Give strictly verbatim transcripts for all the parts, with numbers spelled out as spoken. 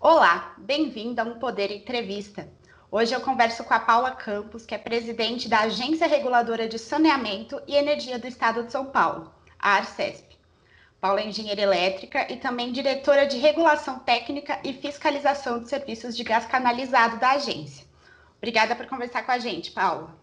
Olá, bem-vindo a Um Poder Entrevista. Hoje eu converso com a Paula Campos, que é presidente da Agência Reguladora de Saneamento e Energia do Estado de São Paulo, a Arcesp. Paula é engenheira elétrica e também diretora de Regulação Técnica e Fiscalização de Serviços de Gás Canalizado da agência. Obrigada por conversar com a gente, Paula.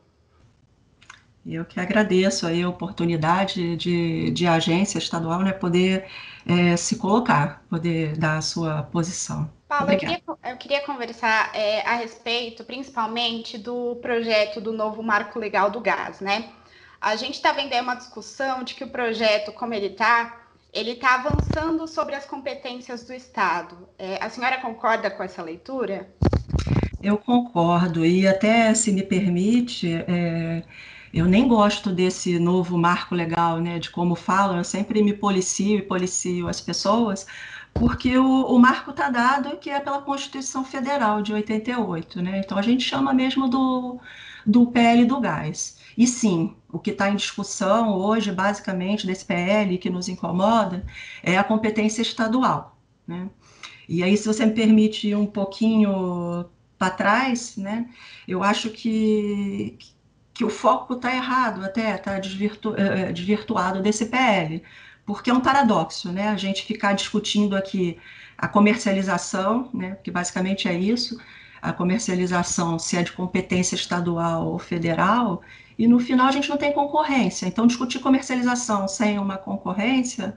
Eu que agradeço aí a oportunidade de, de agência estadual, né, poder é, se colocar, poder dar a sua posição. Paula, eu Obrigada. queria, eu queria conversar é, a respeito, principalmente, do projeto do novo Marco Legal do Gás, né? A gente está vendo aí uma discussão de que o projeto, como ele está, ele está avançando sobre as competências do Estado. É, a senhora concorda com essa leitura? Eu concordo, e até se me permite, é, eu nem gosto desse novo marco legal, né, de como falam, eu sempre me policio e policio as pessoas, porque o, o marco está dado que é pela Constituição Federal de oitenta e oito, né, então a gente chama mesmo do, do P L do gás. E sim, o que está em discussão hoje, basicamente, desse P L que nos incomoda, é a competência estadual, né. E aí, se você me permite ir um pouquinho para trás, né, eu acho que, que o foco está errado, até está desvirtu, é, desvirtuado desse P L, porque é um paradoxo, né, a gente ficar discutindo aqui a comercialização, né, que basicamente é isso, a comercialização, se é de competência estadual ou federal, e no final a gente não tem concorrência. Então, discutir comercialização sem uma concorrência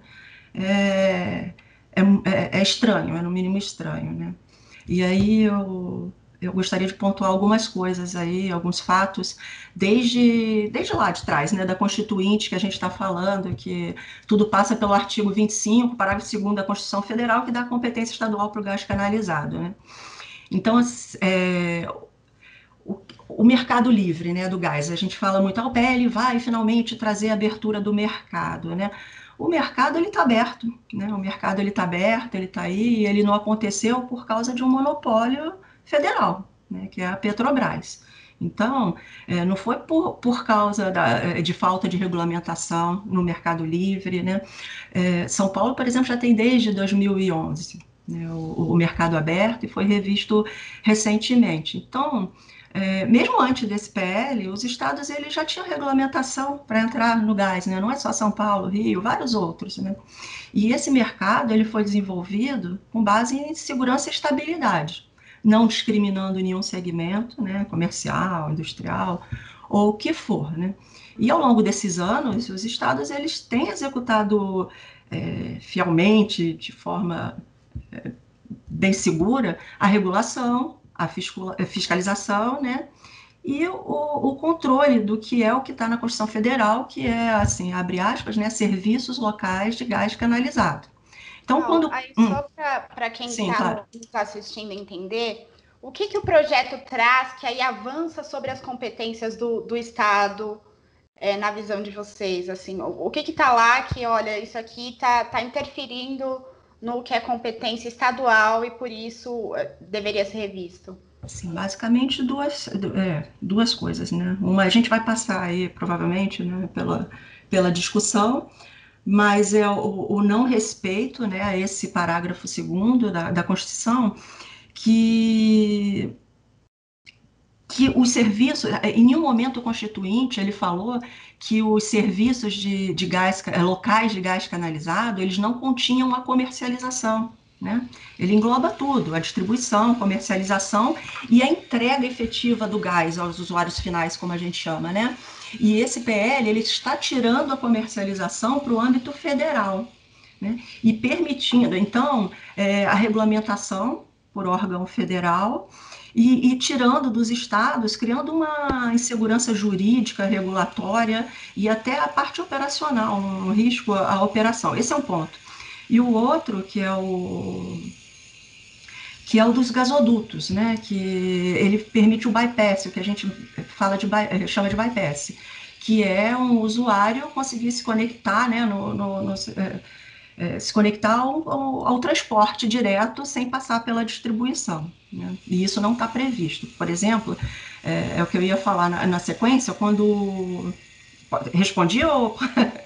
é, é, é, é estranho, é no mínimo estranho, né? E aí eu, eu gostaria de pontuar algumas coisas aí, alguns fatos, desde, desde lá de trás, né, da Constituinte que a gente está falando, que tudo passa pelo artigo vinte e cinco, parágrafo segundo da Constituição Federal, que dá competência estadual para o gás canalizado, né? Então, é, o, o mercado livre, né, do gás, a gente fala muito, ah, o P L vai finalmente trazer a abertura do mercado, né? O mercado ele está aberto, né? O mercado ele está aberto, ele está aí, e ele não aconteceu por causa de um monopólio federal, né? Que é a Petrobras. Então, é, não foi por, por causa da, de falta de regulamentação no mercado livre, né? É, São Paulo, por exemplo, já tem desde dois mil e onze, né, o, o mercado aberto e foi revisto recentemente. Então, é, mesmo antes desse P L, os estados eles já tinham regulamentação para entrar no gás, né? Não é só São Paulo, Rio, vários outros, né? E esse mercado ele foi desenvolvido com base em segurança e estabilidade, não discriminando nenhum segmento, né? Comercial, industrial ou o que for, né? E ao longo desses anos, os estados eles têm executado é, fielmente, de forma é, bem segura, a regulação, a fiscalização, né? E o, o controle do que é o que está na Constituição Federal, que é, assim, abre aspas, né, serviços locais de gás canalizado. Então, Paula, quando... aí Hum, só para quem sim, está claro. nos assistindo entender, o que, que o projeto traz que aí avança sobre as competências do, do Estado, é, na visão de vocês? Assim, o, o que está lá que, olha, isso aqui está tá interferindo no que é competência estadual e por isso é, deveria ser revisto? Sim, basicamente duas, é, duas coisas, né? Uma, a gente vai passar aí, provavelmente, né, pela, pela discussão, mas é o, o não respeito, né, a esse parágrafo segundo da, da Constituição, que que os serviços, em nenhum momento o Constituinte ele falou que os serviços de, de gás, locais de gás canalizado, eles não continham a comercialização, né? Ele engloba tudo, a distribuição, comercialização e a entrega efetiva do gás aos usuários finais, como a gente chama, né? E esse P L, ele está tirando a comercialização para o âmbito federal, né? E permitindo, então, é, a regulamentação por órgão federal e, e tirando dos estados, criando uma insegurança jurídica, regulatória e até a parte operacional, um risco à operação. Esse é um ponto. E o outro, que é o que é o dos gasodutos, né? Que ele permite o bypass, o que a gente fala de chama de bypass, que é um usuário conseguir se conectar, né? No, no, no, é, se conectar ao, ao, ao transporte direto sem passar pela distribuição, né? E isso não está previsto. Por exemplo, é, é o que eu ia falar na, na sequência, quando respondi ou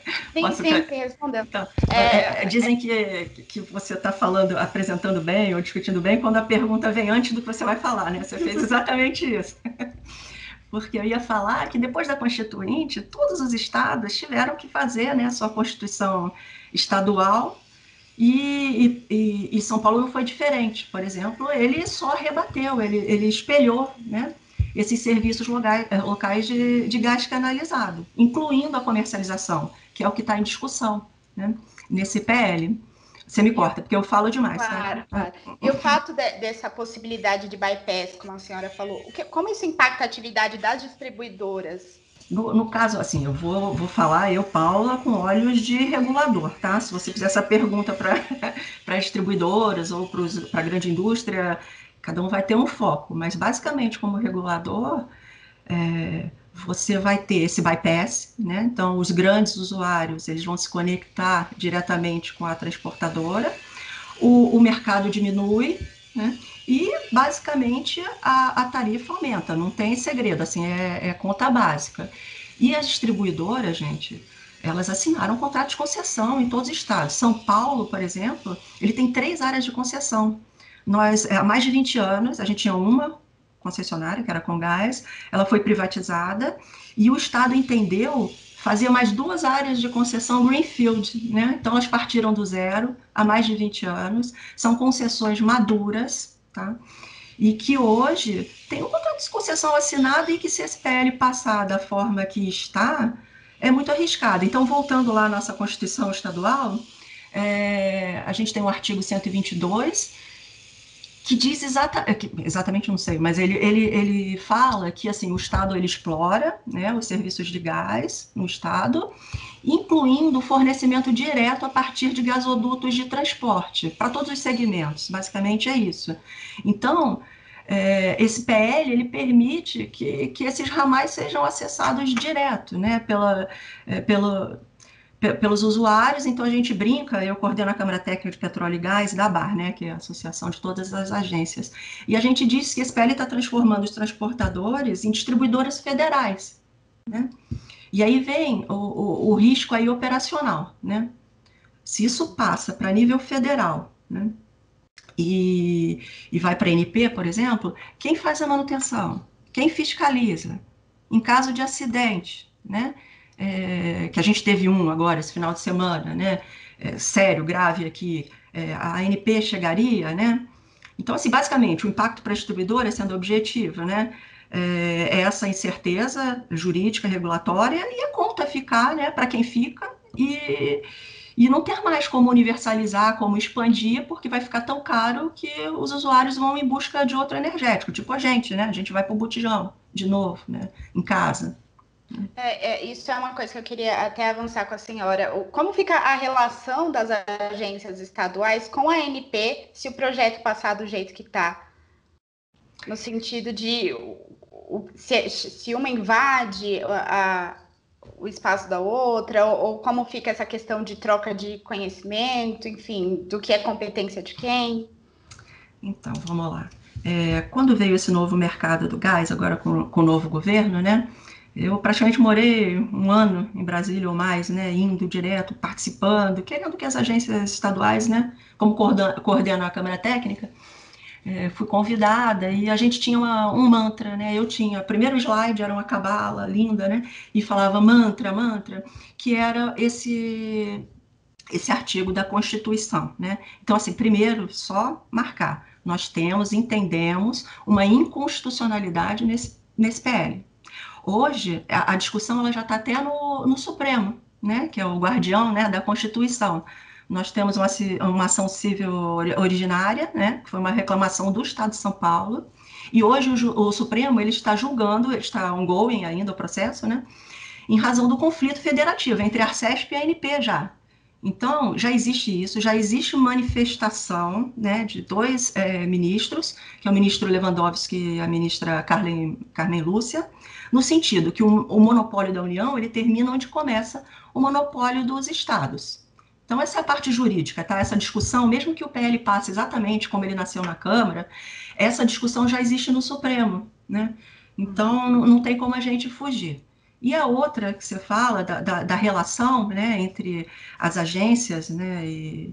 Sim, Posso... sim, sim, respondeu. Então, é, é, É, dizem que, que você está falando, apresentando bem ou discutindo bem quando a pergunta vem antes do que você vai falar, né? Você fez exatamente isso. Porque eu ia falar que depois da Constituinte, todos os estados tiveram que fazer, né, a sua Constituição estadual e, e, e São Paulo não foi diferente. Por exemplo, ele só rebateu, ele, ele espelhou, né, esses serviços locais, locais de, de gás canalizado, incluindo a comercialização, que é o que está em discussão, né, nesse P L. Você me corta, porque eu falo demais, claro, tá? claro. E o fato de, dessa possibilidade de bypass, como a senhora falou, o que, como isso impacta a atividade das distribuidoras? No, no caso, assim, eu vou, vou falar, eu, Paula, com olhos de regulador, tá? Se você fizer essa pergunta para distribuidoras ou para a grande indústria, cada um vai ter um foco, mas basicamente, como regulador, é, você vai ter esse bypass, né? Então, os grandes usuários, eles vão se conectar diretamente com a transportadora, o, o mercado diminui, né? E basicamente a, a tarifa aumenta, não tem segredo, assim, é, é conta básica. E as distribuidoras, gente, elas assinaram um contrato de concessão em todos os estados. São Paulo, por exemplo, ele tem três áreas de concessão. Nós, há mais de vinte anos, a gente tinha uma concessionária, que era a Comgás, ela foi privatizada, e o Estado entendeu fazer mais duas áreas de concessão greenfield, né? Então elas partiram do zero há mais de vinte anos, são concessões maduras, tá? E que hoje tem um contrato de concessão assinado e que se esse P L passar da forma que está, é muito arriscado. Então, voltando lá à nossa Constituição Estadual, é, a gente tem o artigo cento e vinte e dois, que diz exata, exatamente, não sei, mas ele, ele, ele fala que assim, o Estado ele explora, né, os serviços de gás no Estado, incluindo o fornecimento direto a partir de gasodutos de transporte, para todos os segmentos, basicamente é isso. Então, é, esse P L ele permite que, que esses ramais sejam acessados direto, né, pela, é, pela, pelos usuários. Então a gente brinca, eu coordeno a Câmara Técnica de Petróleo e Gás da ABAR, né, que é a associação de todas as agências, e a gente diz que esse P L está transformando os transportadores em distribuidoras federais, né? E aí vem o, o, o risco aí operacional, né? Se isso passa para nível federal, né, e, e vai para a N P, por exemplo, quem faz a manutenção? Quem fiscaliza? Em caso de acidente, né? É, que a gente teve um agora, esse final de semana, né? É, sério, grave aqui, é, a A N P chegaria, né? Então, assim, basicamente, o impacto para a distribuidora, sendo objetivo, né? É, é essa incerteza jurídica, regulatória, e a conta ficar, né, para quem fica, e, e não ter mais como universalizar, como expandir, porque vai ficar tão caro que os usuários vão em busca de outro energético, tipo a gente, né? A gente vai para o botijão de novo, né? Em casa. É, é, isso é uma coisa que eu queria até avançar com a senhora. O- Como fica a relação das agências estaduais com a A N P se o projeto passar do jeito que está? No sentido de o- o- se, se uma invade a, a- o espaço da outra, ou, ou como fica essa questão de troca de conhecimento, enfim, do que é competência de quem? Então, vamos lá. É, quando veio esse novo mercado do gás, agora com, com o novo governo, né? Eu praticamente morei um ano em Brasília ou mais, né? Indo direto, participando, querendo que as agências estaduais, né? Como coordeno a Câmara Técnica, é, fui convidada e a gente tinha uma, um mantra, né? Eu tinha, o primeiro slide era uma cabala linda, né? E falava mantra, mantra, que era esse esse artigo da Constituição, né? Então, assim, primeiro, só marcar, nós temos, entendemos uma inconstitucionalidade nesse, nesse P L. Hoje, a, a discussão ela já está até no, no Supremo, né? Que é o guardião, né, da Constituição. Nós temos uma, uma ação civil originária, né? Que foi uma reclamação do Estado de São Paulo, e hoje o, o Supremo ele está julgando, ele está ongoing ainda o processo, né? Em razão do conflito federativo entre a Arcesp e a A N P já. Então, já existe isso, já existe manifestação, né, de dois é, ministros, que é o ministro Lewandowski e a ministra Carmen, Carmen Lúcia, no sentido que o, o monopólio da União ele termina onde começa o monopólio dos estados. Então, essa é a parte jurídica, tá? Essa discussão, mesmo que o P L passe exatamente como ele nasceu na Câmara, essa discussão já existe no Supremo, né? Então, não, não tem como a gente fugir. E a outra que você fala, da, da, da relação, né, entre as agências, né, e,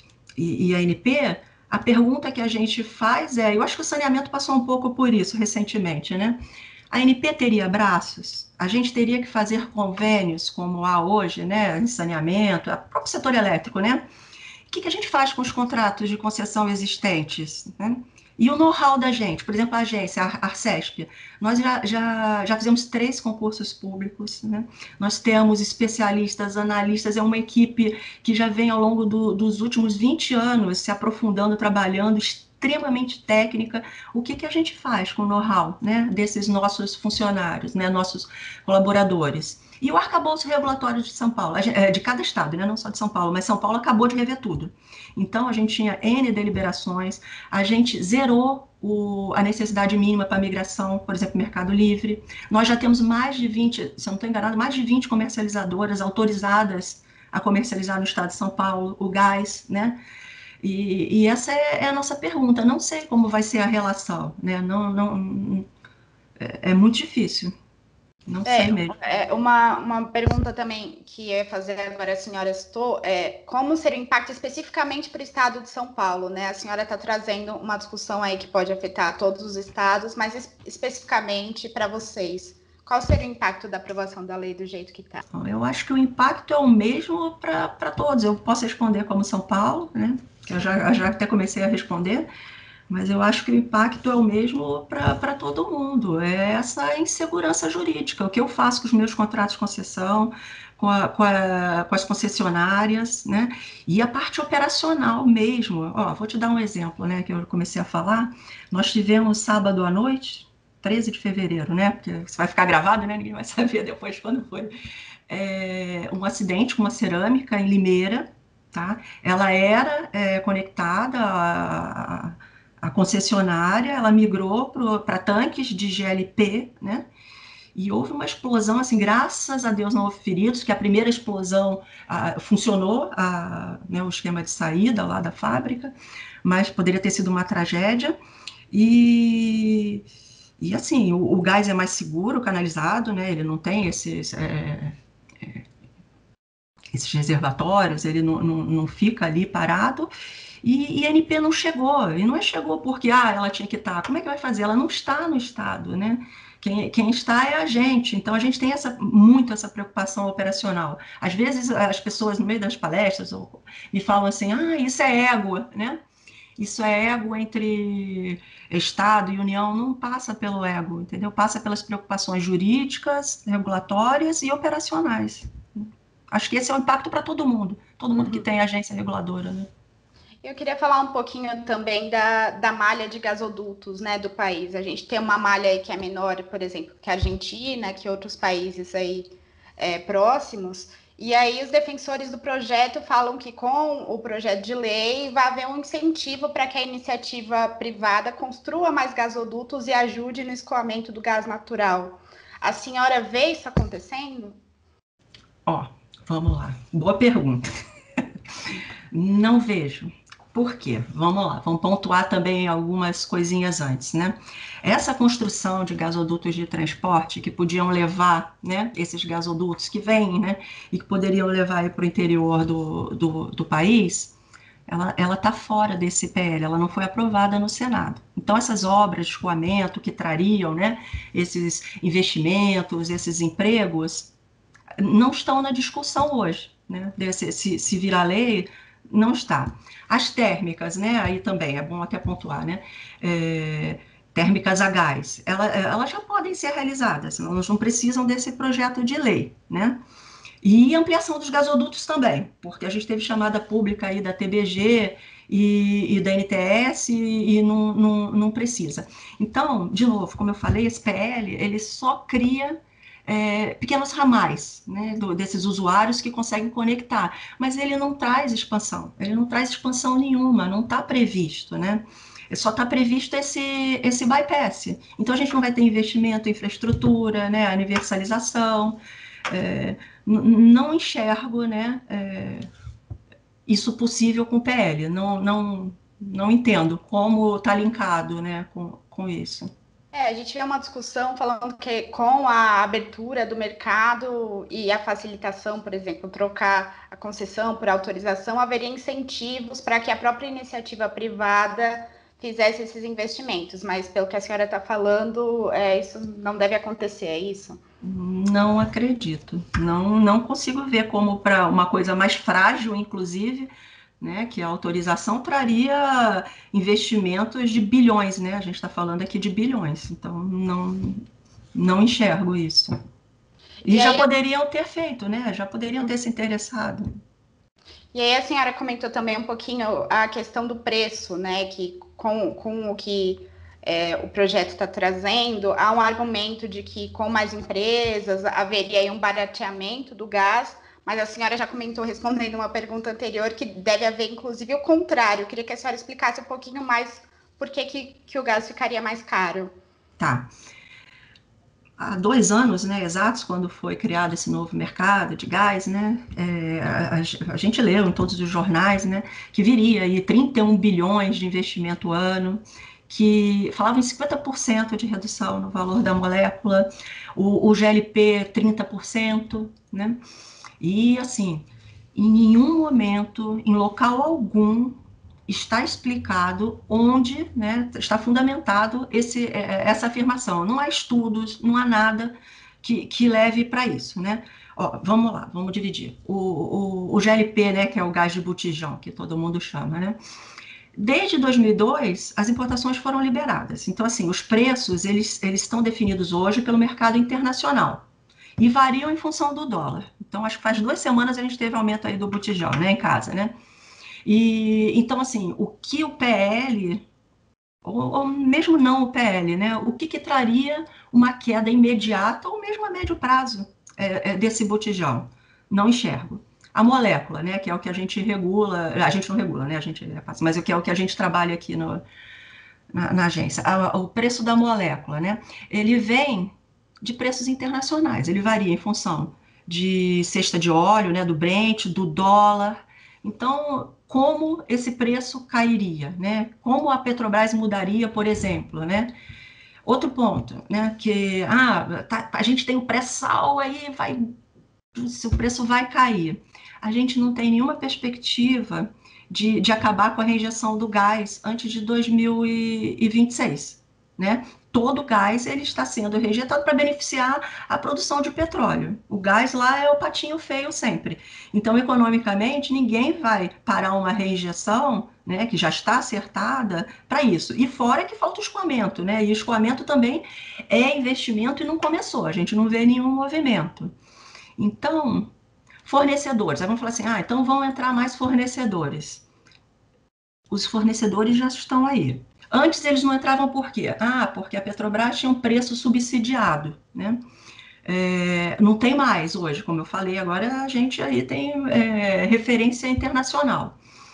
e, e a ANP, a pergunta que a gente faz é, eu acho que o saneamento passou um pouco por isso recentemente, né? A ANP teria braços? A gente teria que fazer convênios como há hoje, né, em saneamento, o próprio setor elétrico, né? O que, que a gente faz com os contratos de concessão existentes, né? E o know-how da gente, por exemplo, a agência, a Arcesp, nós já, já, já fizemos três concursos públicos, né? Nós temos especialistas, analistas, é uma equipe que já vem ao longo do, dos últimos vinte anos se aprofundando, trabalhando, extremamente técnica. O que, que a gente faz com o know-how, né, desses nossos funcionários, né, nossos colaboradores? E o arcabouço regulatório de São Paulo, de cada estado, né, não só de São Paulo, mas São Paulo acabou de rever tudo. Então, a gente tinha N deliberações, a gente zerou o, a necessidade mínima para migração, por exemplo, Mercado Livre. Nós já temos mais de vinte, se eu não estou enganado, mais de vinte comercializadoras autorizadas a comercializar no estado de São Paulo, o gás, né? E, e essa é, é a nossa pergunta. Não sei como vai ser a relação, né? Não, não, é, é muito difícil. Não sei É, mesmo. é, uma, uma pergunta também que eu ia fazer agora, a senhora citou, é como seria o impacto especificamente para o estado de São Paulo, né? A senhora está trazendo uma discussão aí que pode afetar todos os estados, mas es especificamente para vocês, qual seria o impacto da aprovação da lei do jeito que está? Eu acho que o impacto é o mesmo para todos. Eu posso responder como São Paulo, né? Eu já, eu já até comecei a responder, mas eu acho que o impacto é o mesmo para todo mundo. É essa insegurança jurídica. O que eu faço com os meus contratos de concessão, com, a, com, a, com as concessionárias, né? E a parte operacional mesmo. Ó, vou te dar um exemplo, né? Que eu comecei a falar. Nós tivemos sábado à noite, treze de fevereiro, né? Porque isso vai ficar gravado, né? Ninguém vai saber depois quando foi. É, um acidente com uma cerâmica em Limeira, tá? Ela era é, conectada a a concessionária, ela migrou para tanques de G L P, né? E houve uma explosão, assim, graças a Deus não houve feridos, que a primeira explosão ah, funcionou, a, né, o esquema de saída lá da fábrica, mas poderia ter sido uma tragédia. E, e assim, o, o gás é mais seguro, canalizado, né? Ele não tem esses, é, esses reservatórios, ele não, não, não fica ali parado. E, e a N P não chegou, e não é chegou porque ah, ela tinha que estar. Como é que vai fazer? Ela não está no Estado, né? Quem, quem está é a gente. Então a gente tem essa, muito essa preocupação operacional. Às vezes as pessoas no meio das palestras ou, me falam assim, ah, isso é ego, né? Isso é ego entre Estado e União, não passa pelo ego, entendeu? Passa pelas preocupações jurídicas, regulatórias e operacionais. Acho que esse é o impacto para todo mundo, todo mundo que Uhum. tem agência reguladora, né? Eu queria falar um pouquinho também da, da malha de gasodutos, né, do país. A gente tem uma malha aí que é menor, por exemplo, que a Argentina, que outros países aí é, próximos. E aí os defensores do projeto falam que com o projeto de lei vai haver um incentivo para que a iniciativa privada construa mais gasodutos e ajude no escoamento do gás natural. A senhora vê isso acontecendo? Ó, vamos lá. Boa pergunta. Não vejo. Por quê? Vamos lá, vamos pontuar também algumas coisinhas antes, né? Essa construção de gasodutos de transporte que podiam levar, né, esses gasodutos que vêm, né, e que poderiam levar para o interior do, do, do país, ela está fora desse P L, ela não foi aprovada no Senado. Então, essas obras de escoamento que trariam, né, esses investimentos, esses empregos, não estão na discussão hoje, né? Desse, se, se virar lei, não está. As térmicas, né? Aí também é bom até pontuar, né? É, térmicas a gás, ela, elas já podem ser realizadas, elas não precisam desse projeto de lei, né? E ampliação dos gasodutos também, porque a gente teve chamada pública aí da T B G e, e da N T S e, e não, não, não precisa. Então, de novo, como eu falei, esse P L, ele só cria é, pequenos ramais, né, do, desses usuários que conseguem conectar, mas ele não traz expansão, ele não traz expansão nenhuma, não está previsto, né? Só está previsto esse, esse bypass. Então a gente não vai ter investimento em infraestrutura, né, universalização, é, não enxergo, né, é, isso possível com o P L, não, não, não entendo como está linkado, né, com, com isso. É, a gente vê uma discussão falando que com a abertura do mercado e a facilitação, por exemplo, trocar a concessão por autorização, haveria incentivos para que a própria iniciativa privada fizesse esses investimentos. Mas pelo que a senhora está falando, é, isso não deve acontecer, é isso? Não acredito. Não, não consigo ver como para uma coisa mais frágil, inclusive, né, que a autorização traria investimentos de bilhões, né? A gente está falando aqui de bilhões, então não, não enxergo isso. E E já aí, poderiam ter feito, né? Já poderiam ter se interessado. e aí a senhora comentou também um pouquinho a questão do preço, né? Que com, com o que é, o projeto está trazendo, há um argumento de que com mais empresas haveria aí um barateamento do gás, mas a senhora já comentou respondendo uma pergunta anterior que deve haver, inclusive, o contrário. Eu queria que a senhora explicasse um pouquinho mais por que, que, que o gás ficaria mais caro. Tá. Há dois anos, né, exatos, quando foi criado esse novo mercado de gás, né, é, a, a, gente leu em todos os jornais, né, que viria aí trinta e um bilhões de investimento ano, que falavam em cinquenta por cento de redução no valor da molécula, o, o G L P trinta por cento, né, e assim, em nenhum momento, em local algum, está explicado onde, né, está fundamentado esse, essa afirmação. Não há estudos, não há nada que, que leve para isso, né? Ó, vamos lá, vamos dividir. O, o, o G L P, né, que é o gás de botijão, que todo mundo chama, né? Desde dois mil e dois, as importações foram liberadas. Então, assim, os preços, eles, eles estão definidos hoje pelo mercado internacional e variam em função do dólar. Então, acho que faz duas semanas a gente teve aumento aí do botijão, né, em casa, né? E então, assim, o que o P L, ou, ou mesmo não o P L, né? O que, que traria uma queda imediata ou mesmo a médio prazo é, é, desse botijão? Não enxergo. A molécula, né? Que é o que a gente regula, a gente não regula, né? A gente é fácil, mas o que é o que a gente trabalha aqui no, na, na agência. A, o preço da molécula, né? Ele vem de preços internacionais, ele varia em função de cesta de óleo, né? Do Brent, do dólar. Então, como esse preço cairia, né? Como a Petrobras mudaria, por exemplo, né? Outro ponto, né? Que ah, tá, a gente tem o pré-sal aí, vai, o preço vai cair. A gente não tem nenhuma perspectiva de, de acabar com a rejeição do gás antes de dois mil e vinte e seis, né? Todo o gás ele está sendo rejeitado para beneficiar a produção de petróleo. O gás lá é o patinho feio sempre. Então, economicamente, ninguém vai parar uma rejeição, né, que já está acertada para isso. E fora que falta o escoamento, né? E o escoamento também é investimento e não começou. A gente não vê nenhum movimento. Então, fornecedores. Aí vamos falar assim, ah, então vão entrar mais fornecedores. Os fornecedores já estão aí. Antes eles não entravam por quê? Ah, porque a Petrobras tinha um preço subsidiado, né? É, não tem mais hoje, como eu falei, agora a gente aí tem é, referência internacional.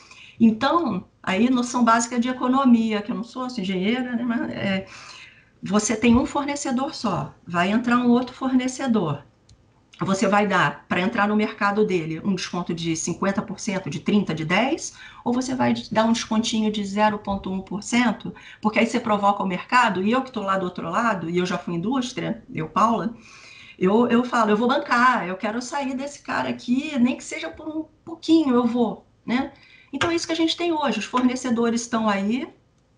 Então, aí noção básica de economia, que eu não sou engenheira, né, mas é, você tem um fornecedor só, vai entrar um outro fornecedor. Você vai dar, para entrar no mercado dele, um desconto de cinquenta por cento, de trinta por cento, de dez por cento, ou você vai dar um descontinho de zero vírgula um por cento, porque aí você provoca o mercado, e eu que estou lá do outro lado, e eu já fui indústria, eu, Paula, eu, eu falo, eu vou bancar, eu quero sair desse cara aqui, nem que seja por um pouquinho, eu vou, né? Então é isso que a gente tem hoje, os fornecedores estão aí,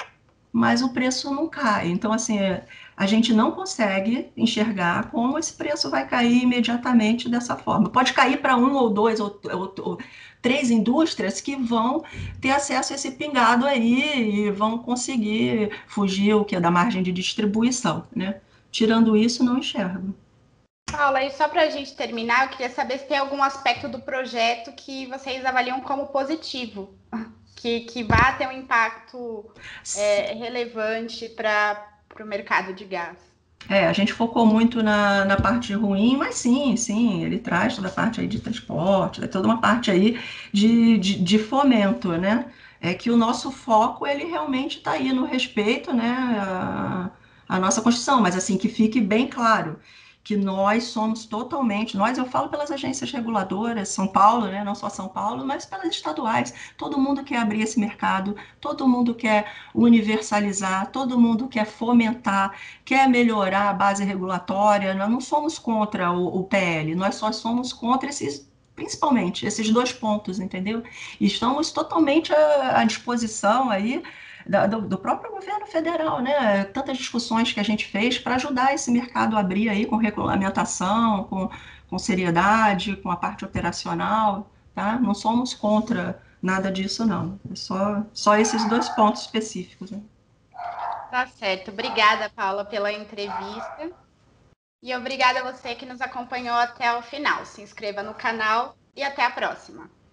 mas o preço não cai. Então, assim, é, a gente não consegue enxergar como esse preço vai cair imediatamente dessa forma. Pode cair para um ou dois ou, ou, ou, três indústrias que vão ter acesso a esse pingado aí e vão conseguir fugir o que é da margem de distribuição, né? Tirando isso, não enxergo. Paula, e só para a gente terminar, eu queria saber se tem algum aspecto do projeto que vocês avaliam como positivo, que, que vá ter um impacto é, relevante para o mercado de gás. É, a gente focou muito na, na parte ruim, mas sim, sim, ele traz toda a parte aí de transporte, toda uma parte aí de, de, de fomento, né? É que o nosso foco, ele realmente está aí no respeito, né, à, à nossa Constituição, mas assim, que fique bem claro que nós somos totalmente, nós eu falo pelas agências reguladoras, São Paulo, né, não só São Paulo, mas pelas estaduais, todo mundo quer abrir esse mercado, todo mundo quer universalizar, todo mundo quer fomentar, quer melhorar a base regulatória, nós não somos contra o, o P L, nós só somos contra esses, principalmente, esses dois pontos, entendeu? E estamos totalmente à, à disposição aí do, do próprio governo federal, né? Tantas discussões que a gente fez para ajudar esse mercado a abrir aí com regulamentação, com, com seriedade, com a parte operacional, tá? Não somos contra nada disso, não. É só, só esses dois pontos específicos, né? Tá certo. Obrigada, Paula, pela entrevista. E obrigada a você que nos acompanhou até o final. Se inscreva no canal e até a próxima.